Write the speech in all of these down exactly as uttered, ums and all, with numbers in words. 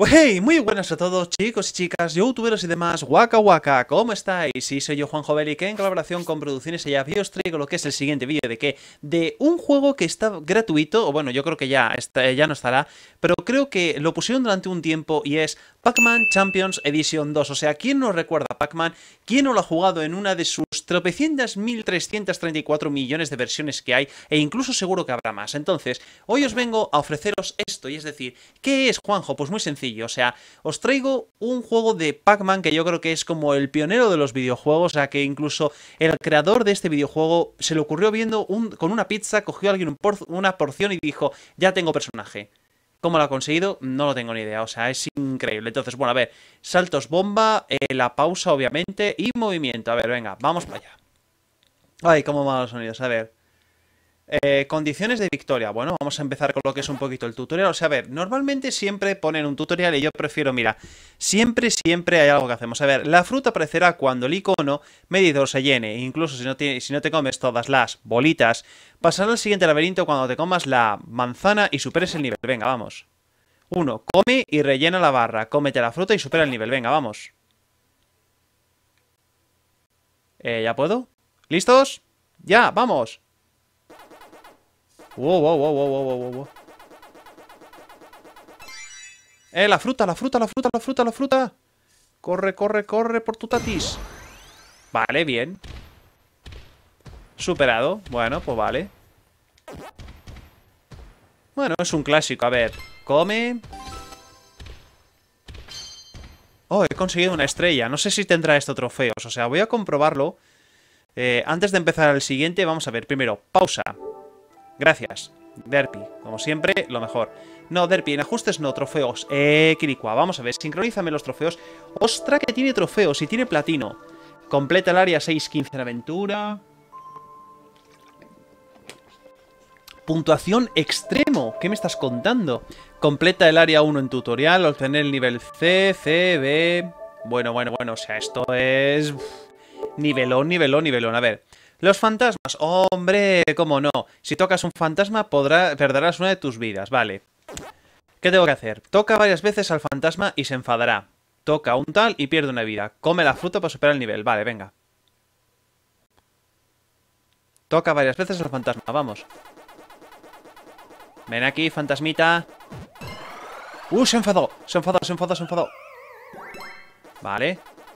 Hey, muy buenas a todos chicos y chicas, youtuberos y demás, waka waka, ¿cómo estáis? Sí, soy yo Juanjo Belli, que en colaboración con Producciones Ella os traigo lo que es el siguiente vídeo de que de un juego que está gratuito, o bueno, yo creo que ya, está, ya no estará, pero creo que lo pusieron durante un tiempo y es Pac-Man Champions Edition dos. O sea, ¿quién no recuerda a Pac-Man? ¿Quién no lo ha jugado en una de sus tropecientas mil trescientos treinta y cuatro millones de versiones que hay? E incluso seguro que habrá más. Entonces, hoy os vengo a ofreceros esto, y es decir, ¿qué es, Juanjo? Pues muy sencillo. O sea, os traigo un juego de Pac-Man que yo creo que es como el pionero de los videojuegos, o sea, que incluso el creador de este videojuego se le ocurrió viendo un, con una pizza, cogió a alguien un por, una porción y dijo, ya tengo personaje. ¿Cómo lo ha conseguido? No lo tengo ni idea, o sea, es increíble. Entonces, bueno, a ver, saltos bomba, eh, la pausa obviamente y movimiento. A ver, venga, vamos para allá. Ay, cómo van los sonidos, a ver. Eh, condiciones de victoria. Bueno, vamos a empezar con lo que es un poquito el tutorial. O sea, a ver, normalmente siempre ponen un tutorial y yo prefiero, mira, siempre, siempre hay algo que hacemos. A ver, la fruta aparecerá cuando el icono medidor se llene. Incluso si no te, si no te comes todas las bolitas, pasará al siguiente laberinto cuando te comas la manzana y superes el nivel. Venga, vamos. Uno, come y rellena la barra. Cómete la fruta y supera el nivel. Venga, vamos. Eh, ¿ya puedo? ¿Listos? ¡Ya! ¡Vamos! Wow, wow, wow, wow, wow, wow, wow. Eh, la fruta, la fruta, la fruta, la fruta, la fruta. Corre, corre, corre por tu tatis. Vale, bien. Superado. Bueno, pues vale. Bueno, es un clásico. A ver, come. Oh, he conseguido una estrella. No sé si tendrá esto trofeos. O sea, voy a comprobarlo. Eh, antes de empezar el siguiente, vamos a ver. Primero, pausa. Gracias. Derpy, como siempre, lo mejor. No, Derpy, en ajustes no, trofeos. Eh, Kirikua, vamos a ver, sincronízame los trofeos. ¡Ostras, que tiene trofeos! Y tiene platino. Completa el área seis quince en aventura. Puntuación extremo. ¿Qué me estás contando? Completa el área uno en tutorial. Obtener el nivel C, C, B. Bueno, bueno, bueno, o sea, esto es... Nivelón, nivelón, nivelón. A ver... Los fantasmas. Hombre, cómo no. Si tocas un fantasma, podrá, perderás una de tus vidas. Vale. ¿Qué tengo que hacer? Toca varias veces al fantasma y se enfadará. Toca un tal y pierde una vida. Come la fruta para superar el nivel. Vale, venga. Toca varias veces al fantasma. Vamos. Ven aquí, fantasmita. ¡Uh! Se enfadó. Se enfadó, se enfadó, se enfadó. Vale.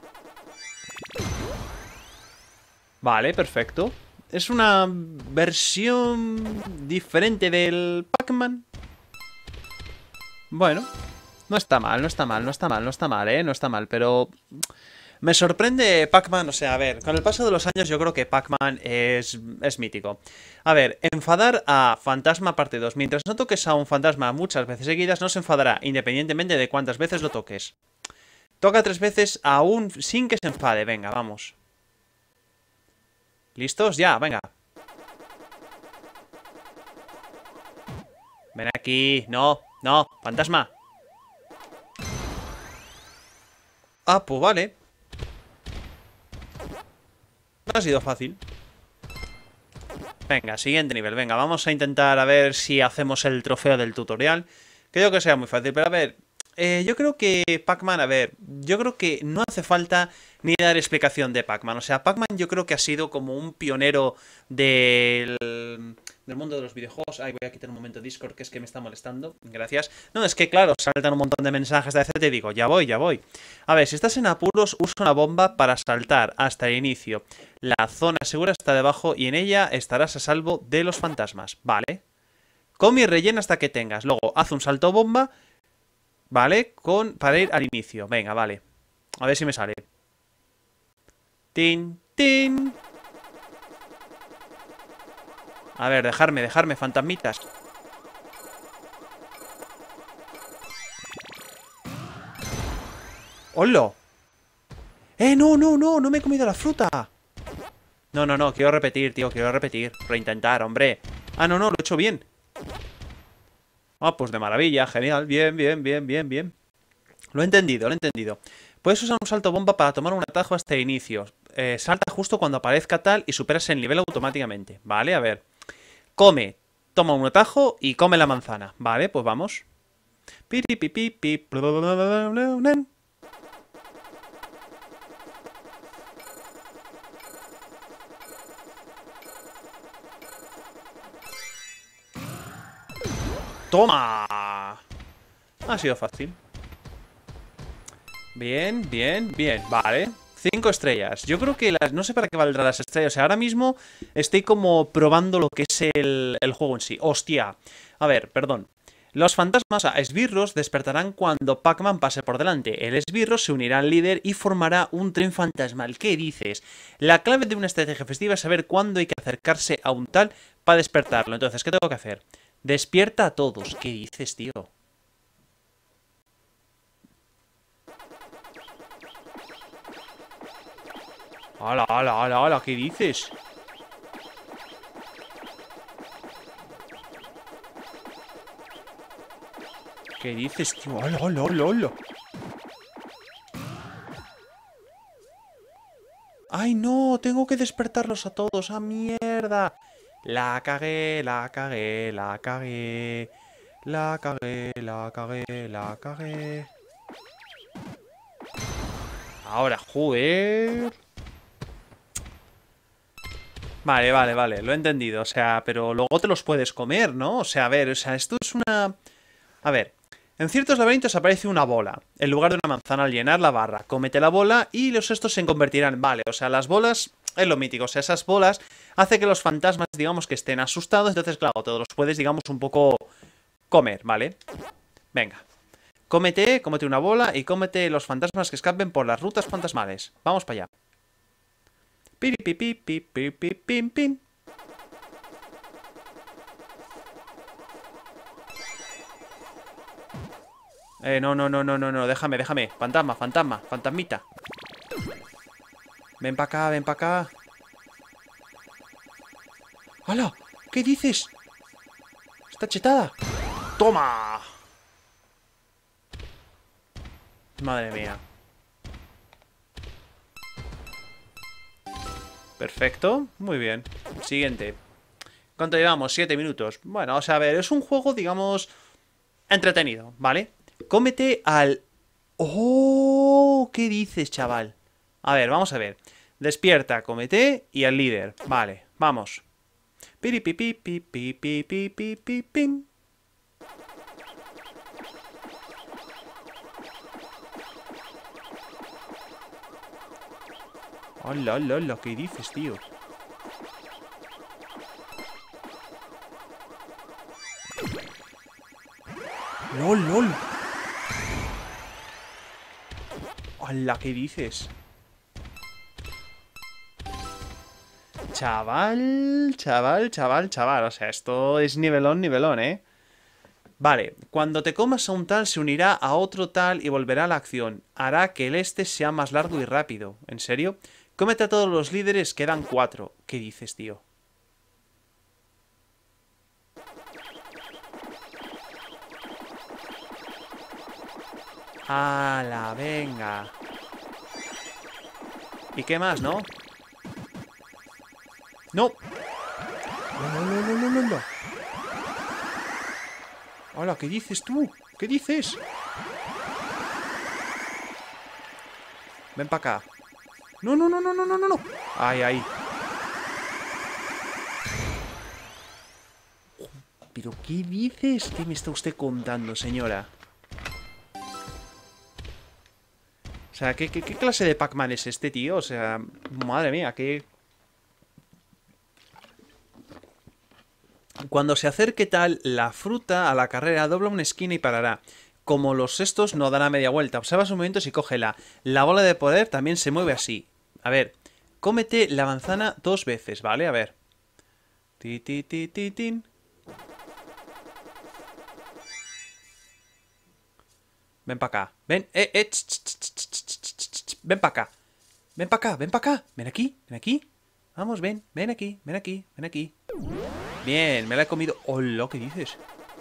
Vale, perfecto. Es una versión diferente del Pac-Man. Bueno, no está mal, no está mal, no está mal, no está mal, ¿eh? No está mal, pero... Me sorprende Pac-Man, o sea, a ver, con el paso de los años yo creo que Pac-Man es, es mítico. A ver, enfadar a Fantasma parte dos. Mientras no toques a un fantasma muchas veces seguidas, no se enfadará, independientemente de cuántas veces lo toques. Toca tres veces aún sin que se enfade, venga, vamos. ¿Listos? Ya, venga. Ven aquí. No, no, fantasma. Ah, pues vale. No ha sido fácil. Venga, siguiente nivel. Venga, vamos a intentar a ver si hacemos el trofeo del tutorial. Creo que sea muy fácil, pero a ver... Eh, yo creo que Pac-Man, a ver, yo creo que no hace falta ni dar explicación de Pac-Man. O sea, Pac-Man yo creo que ha sido como un pionero del, del mundo de los videojuegos. Ay, voy a quitar un momento Discord, que es que me está molestando. Gracias. No, es que claro, saltan un montón de mensajes de te digo, ya voy, ya voy. A ver, si estás en apuros, usa una bomba para saltar hasta el inicio. La zona segura está debajo y en ella estarás a salvo de los fantasmas. Vale. Come y rellena hasta que tengas. Luego, haz un salto bomba... Vale, con, para ir al inicio. Venga, vale. A ver si me sale. Tin, tin. A ver, dejarme, dejarme, fantasmitas. ¡Hola! ¡Eh, no, no, no! ¡No me he comido la fruta! No, no, no, quiero repetir, tío, quiero repetir. Reintentar, hombre. Ah, no, no, lo he hecho bien. Ah, pues de maravilla, genial, bien, bien, bien, bien, bien. Lo he entendido, lo he entendido. Puedes usar un salto bomba para tomar un atajo hasta el inicio. Eh, salta justo cuando aparezca tal y superas el nivel automáticamente. Vale, a ver. Come, toma un atajo y come la manzana. Vale, pues vamos. Piripipipi. ¡Toma! Ha sido fácil. Bien, bien, bien. Vale. Cinco estrellas. Yo creo que las... No sé para qué valdrá las estrellas. O sea, ahora mismo estoy como probando lo que es el, el juego en sí. ¡Hostia! A ver, perdón. Los fantasmas a esbirros despertarán cuando Pac-Man pase por delante. El esbirro se unirá al líder y formará un tren fantasmal. ¿Qué dices? La clave de una estrategia festiva es saber cuándo hay que acercarse a un tal para despertarlo. Entonces, ¿qué tengo que hacer? Despierta a todos. ¿Qué dices, tío? ¡Hala, hala, hala, hala! ¿Qué dices? ¿Qué dices, tío? ¡Hala, hala, hala, hala! ¡Ay, no! Tengo que despertarlos a todos. ¡Ah, mierda! La cagué, la cagué, la cagué. La cagué, la cagué, la cagué. Ahora, joder. Vale, vale, vale, lo he entendido. O sea, pero luego te los puedes comer, ¿no? O sea, a ver, o sea, esto es una... A ver, en ciertos laberintos aparece una bola, en lugar de una manzana al llenar la barra. Cómete la bola y los estos se convertirán. Vale, o sea, las bolas es lo mítico. O sea, esas bolas hace que los fantasmas, digamos, que estén asustados. Entonces, claro, te los puedes, digamos, un poco comer, ¿vale? Venga. Cómete, cómete una bola y cómete los fantasmas que escapen por las rutas fantasmales. Vamos para allá. Piripipipipipipim. Eh, no, no, no, no, no, no, déjame, déjame. Fantasma, fantasma, fantasmita. Ven para acá, ven para acá. ¡Hala! ¿Qué dices? Está chetada. ¡Toma! Madre mía. Perfecto, muy bien. Siguiente. ¿Cuánto llevamos? Siete minutos. Bueno, o sea, a ver, es un juego, digamos, entretenido, ¿vale? Cómete al... ¡Oh! ¿Qué dices, chaval? A ver, vamos a ver. Despierta, cómete y al líder. Vale, vamos. Piripipipipipipipipim. ¡Hola, hola, hola! ¿Qué dices, tío? ¡Lol, lol! ¡Hola! ¿Qué dices? Chaval, chaval, chaval, chaval. O sea, esto es nivelón, nivelón, ¿eh? Vale, cuando te comas a un tal se unirá a otro tal y volverá a la acción. Hará que el este sea más largo y rápido. ¿En serio? Cómete a todos los líderes, quedan cuatro. ¿Qué dices, tío? ¡Hala, venga! ¿Y qué más, no? ¡No! ¡No, no, no, no, no, no! ¡Hola! ¿Qué dices tú? ¿Qué dices? Ven para acá. ¡No, no, no, no, no, no, no! ¡Ay, ay! ¿Pero qué dices? ¿Qué me está usted contando, señora? O sea, ¿qué, qué, qué clase de Pac-Man es este, tío? O sea, madre mía, qué... Cuando se acerque tal, la fruta a la carrera dobla una esquina y parará. Como los estos no dará media vuelta. Observa sus movimientos y cógela. La bola de poder también se mueve así. A ver, cómete la manzana dos veces, ¿vale? A ver. Ti, ti, ti, ti, tin. Ven para acá. Ven, eh, eh. Ch, ch, ch, ch, ch, ch, ch. Ven para acá. Ven para acá, ven para acá. Ven aquí, ven aquí. Vamos, ven, ven aquí, ven aquí, ven aquí. Bien, me la he comido. ¡Hola! ¿Qué dices?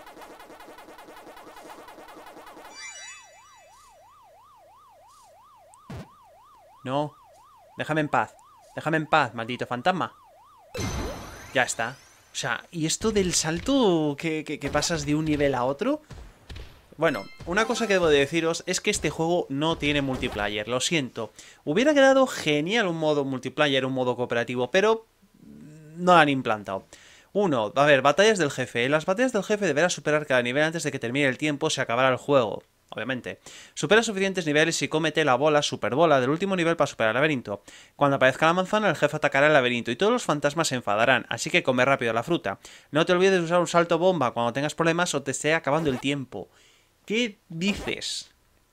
No. Déjame en paz. Déjame en paz, maldito fantasma. Ya está. O sea, ¿y esto del salto que, que, que pasas de un nivel a otro? Bueno, una cosa que debo de deciros es que este juego no tiene multiplayer, lo siento. Hubiera quedado genial un modo multiplayer, un modo cooperativo, pero no lo han implantado. Uno, a ver, batallas del jefe. En las batallas del jefe deberás superar cada nivel antes de que termine el tiempo, se acabará el juego. Obviamente. Supera suficientes niveles y cómete la bola, superbola, del último nivel para superar el laberinto. Cuando aparezca la manzana, el jefe atacará el laberinto y todos los fantasmas se enfadarán, así que come rápido la fruta. No te olvides de usar un salto bomba cuando tengas problemas o te esté acabando el tiempo. ¿Qué dices?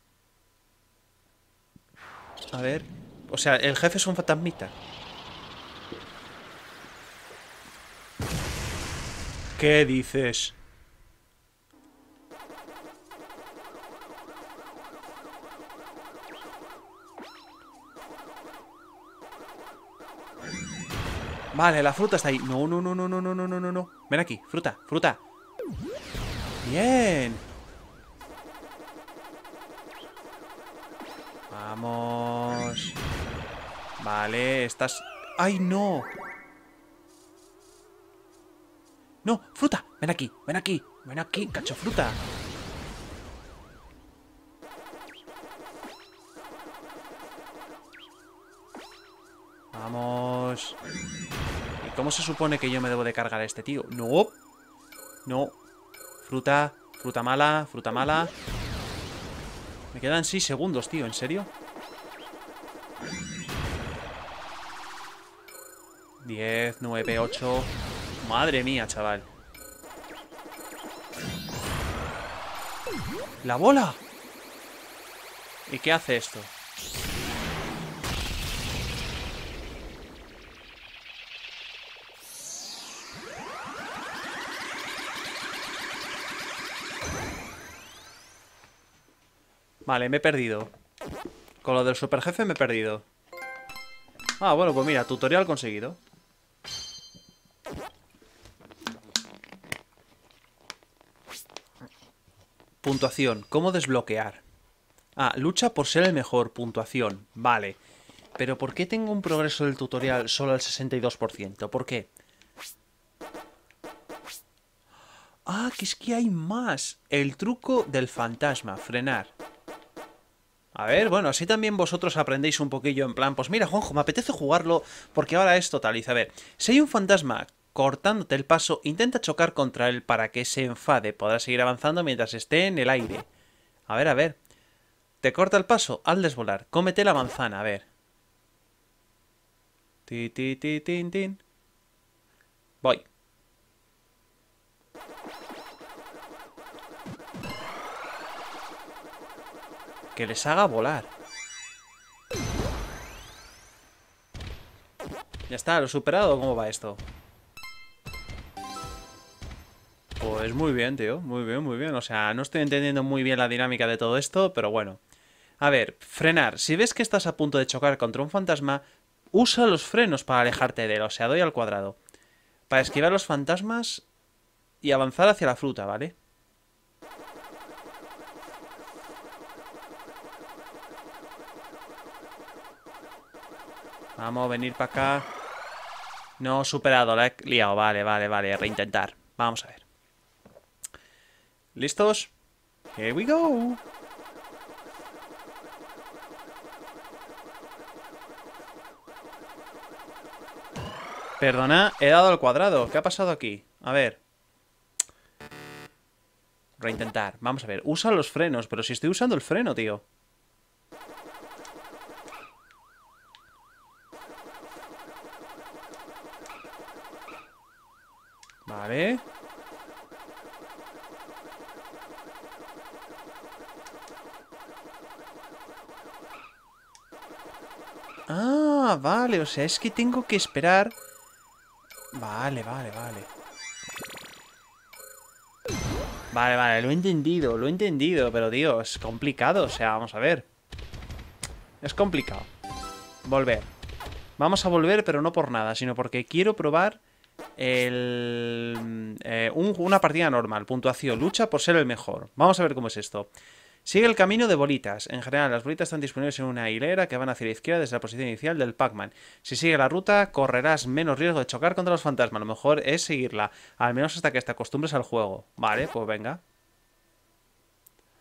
A ver... O sea, el jefe es un fantasmita. ¿Qué dices? Vale, la fruta está ahí. No, no, no, no, no, no, no, no, no, no. Ven aquí, fruta, fruta. Bien. Vamos. Vale, estás... ¡Ay, no! No, fruta, ven aquí, ven aquí. Ven aquí, cacho fruta. Vamos. ¿Y cómo se supone que yo me debo de cargar a este tío? No. No. Fruta, fruta mala, fruta mala. Me quedan seis segundos, tío, ¿en serio? diez, nueve, ocho... Madre mía, chaval. ¡La bola! ¿Y qué hace esto? Vale, me he perdido. Con lo del super jefe me he perdido. Ah, bueno, pues mira, tutorial conseguido. Puntuación. ¿Cómo desbloquear? Ah, lucha por ser el mejor. Puntuación. Vale. Pero ¿por qué tengo un progreso del tutorial solo al sesenta y dos por ciento? ¿Por qué? Ah, que es que hay más. El truco del fantasma. Frenar. A ver, bueno, así también vosotros aprendéis un poquillo en plan, pues mira, Juanjo, me apetece jugarlo porque ahora es total. Dice, a ver, si hay un fantasma cortándote el paso, intenta chocar contra él para que se enfade. Podrás seguir avanzando mientras esté en el aire. A ver, a ver. ¿Te corta el paso? Hazles volar. Cómete la manzana, a ver. Ti, ti, ti, tin, tin. Voy. Que les haga volar. Ya está, lo he superado. ¿Cómo va esto? Pues muy bien, tío. Muy bien, muy bien. O sea, no estoy entendiendo muy bien la dinámica de todo esto, pero bueno. A ver, frenar. Si ves que estás a punto de chocar contra un fantasma, usa los frenos para alejarte de él. O sea, doy al cuadrado. Para esquivar los fantasmas y avanzar hacia la fruta, ¿vale? Vamos, venir para acá. No, superado, la he liado. Vale, vale, vale, reintentar. Vamos a ver. ¿Listos? Here we go. Perdona, he dado al cuadrado. ¿Qué ha pasado aquí? A ver. Reintentar. Vamos a ver. Usa los frenos, pero si estoy usando el freno, tío. Vale. Ah, vale. O sea, es que tengo que esperar. Vale, vale, vale. Vale, vale, lo he entendido, lo he entendido. Pero, tío, es complicado. O sea, vamos a ver. Es complicado. Volver. Vamos a volver, pero no por nada, sino porque quiero probar el, eh, un, una partida normal. Puntuación, lucha por ser el mejor. Vamos a ver cómo es esto. Sigue el camino de bolitas. En general, las bolitas están disponibles en una hilera que van hacia la izquierda desde la posición inicial del Pac-Man. Si sigue la ruta, correrás menos riesgo de chocar contra los fantasmas. Lo mejor es seguirla, al menos hasta que te acostumbres al juego. Vale, pues venga.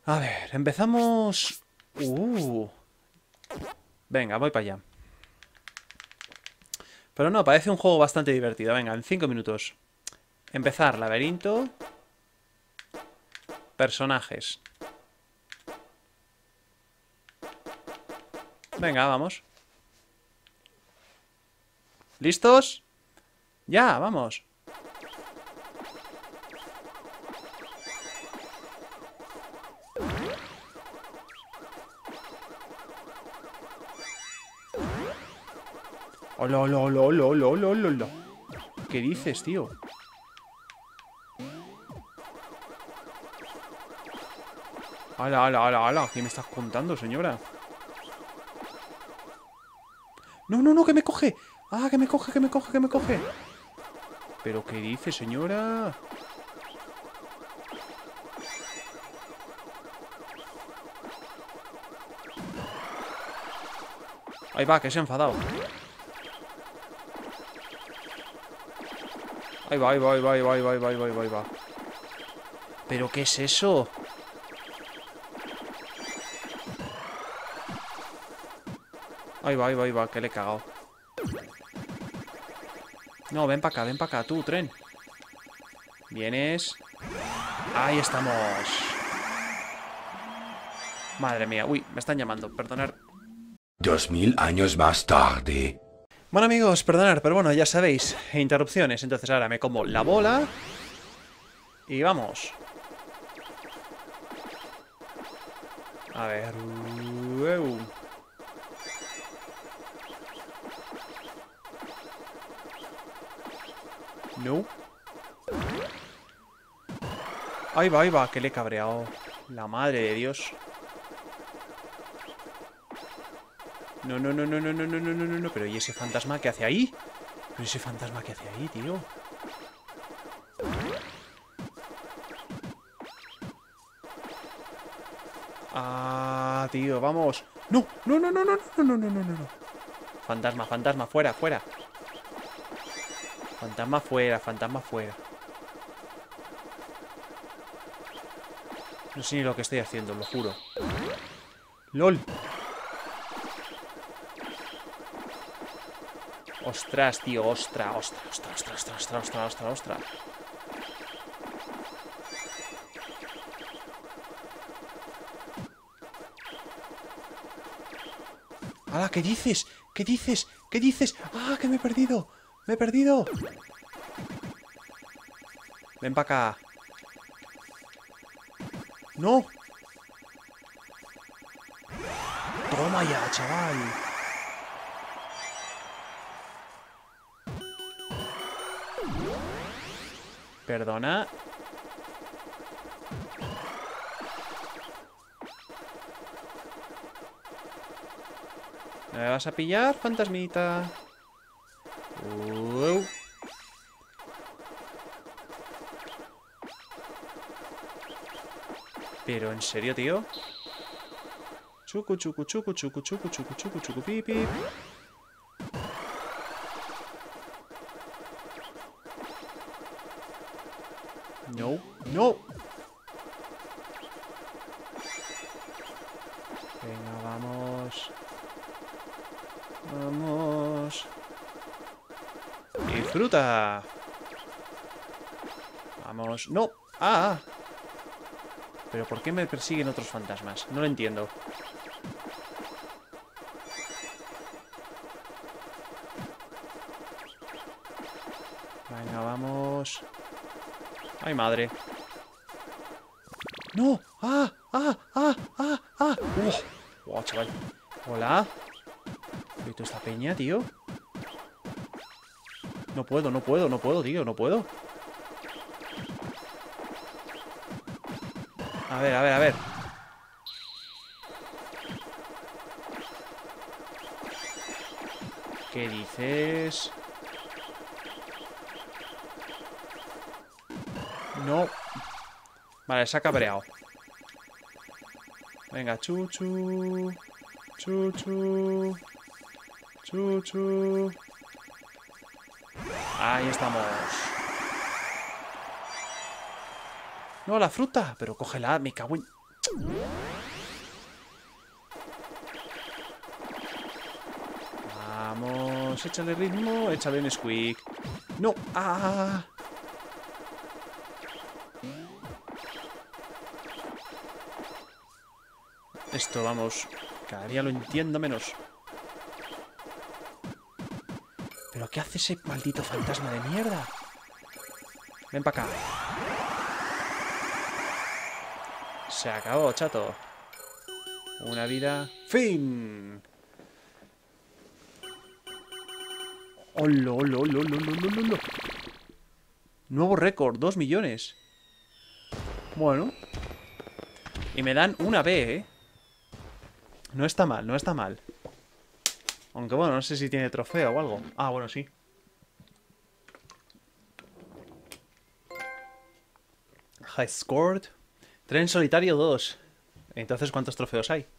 A ver, empezamos... Uh. Venga, voy para allá. Pero no, parece un juego bastante divertido. Venga, en cinco minutos. Empezar, laberinto. Personajes. Venga, vamos. ¿Listos? Ya, vamos. Hola, hola, hola, hola, hola, hola, hola, hola. ¿Qué dices, tío? Hola, hola, hola, hola. ¿Qué me estás contando, señora? No, no, no, que me coge. Ah, que me coge, que me coge, que me coge. ¿Pero qué dice, señora? Ahí va, que se ha enfadado. Ahí va, ahí va, ahí va, ahí va, ahí va, ahí va, ahí va, ahí va. ¿Pero qué es eso? Ahí va, ahí va, ahí va, que le he cagado. No, ven para acá, ven para acá, tú, tren. Vienes. Ahí estamos. Madre mía, uy, me están llamando, perdonad. Dos mil años más tarde. Bueno, amigos, perdonad, pero bueno, ya sabéis, interrupciones. Entonces ahora me como la bola. Y vamos. A ver. Uh, No. Ahí va, ahí va, que le he cabreado. La madre de Dios. No, no, no, no, no, no, no, no, no, no, no. Pero ¿y ese fantasma qué hace ahí? ¿Pero ese fantasma qué hace ahí, tío? Ah, tío, vamos. No, no, no, no, no, no, no, no, no, no, no. Fantasma, fantasma, fuera, fuera. Fantasma fuera, fantasma fuera. No sé ni lo que estoy haciendo, lo juro. ¡Lol! Ostras, tío, ostra, ostra, ostra, ostra, ostra, ostra, ostra, ostra, ostra. ¡Hala! ¿Qué dices? ¿Qué dices? ¿Qué dices? ¡Ah, que me he perdido! ¡Me he perdido! Ven para acá. ¡No! ¡Toma ya, chaval! Perdona. ¿Me vas a pillar, fantasmita? Uh. Pero, ¿en serio, tío? Chucu, chucu, chucu, chucu, chucu, chucu, chucu, chucu, pip, pip. No, no. Venga, vamos. Vamos. Disfruta. Vamos. No. Ah. Pero ¿por qué me persiguen otros fantasmas? No lo entiendo. Venga, vamos. ¡Ay, madre! ¡No! ¡Ah! ¡Ah! ¡Ah! ¡Ah! ¡Ah! ¡Uh! ¡Oh, chaval! ¡Hola! ¿Qué es esta peña, tío? No puedo, no puedo, no puedo, tío, no puedo. A ver, a ver, a ver. ¿Qué dices? No. Vale, se ha cabreado. Venga, chuchu. Chuchu. Chuchu. Ahí estamos. No, la fruta. Pero cógela, me cago en... Vamos, échale ritmo, échale en Squeak. No, ah. Esto, vamos, cada día lo entiendo menos. ¿Pero qué hace ese maldito fantasma de mierda? Ven para acá. Se acabó, chato. Una vida. ¡Fin! ¡Hola, hola, hola, hola, hola, hola! Nuevo récord, dos millones. Bueno. Y me dan una B, ¿eh? No está mal, no está mal. Aunque bueno, no sé si tiene trofeo o algo. Ah, bueno, sí. High scored. Tren solitario dos. Entonces, ¿cuántos trofeos hay?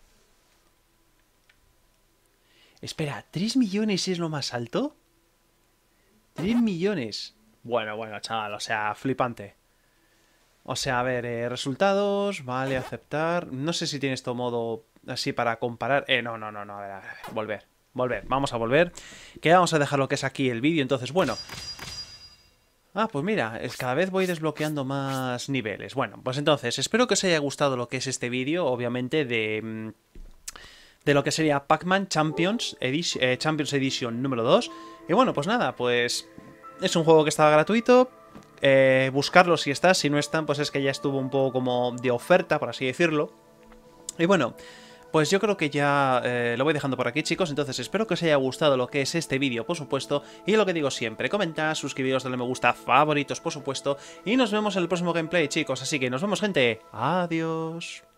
Espera, ¿tres millones es lo más alto? ¿tres millones? Bueno, bueno, chaval, o sea, flipante. O sea, a ver, eh, resultados, vale, aceptar. No sé si tiene esto modo así para comparar. Eh, no, no, no, no, a ver, a ver, volver, volver, vamos a volver. Que vamos a dejar lo que es aquí el vídeo, entonces, bueno. Ah, pues mira, es cada vez voy desbloqueando más niveles. Bueno, pues entonces, espero que os haya gustado lo que es este vídeo, obviamente, de... de lo que sería Pac-Man Champions, Edition, eh, Champions Edition número dos. Y bueno, pues nada, pues es un juego que estaba gratuito. Eh, buscarlo si está, si no están, pues es que ya estuvo un poco como de oferta, por así decirlo. Y bueno, pues yo creo que ya eh, lo voy dejando por aquí, chicos. Entonces espero que os haya gustado lo que es este vídeo, por supuesto. Y lo que digo siempre, comentad, suscribiros, darle me gusta, favoritos, por supuesto. Y nos vemos en el próximo gameplay, chicos. Así que nos vemos, gente. Adiós.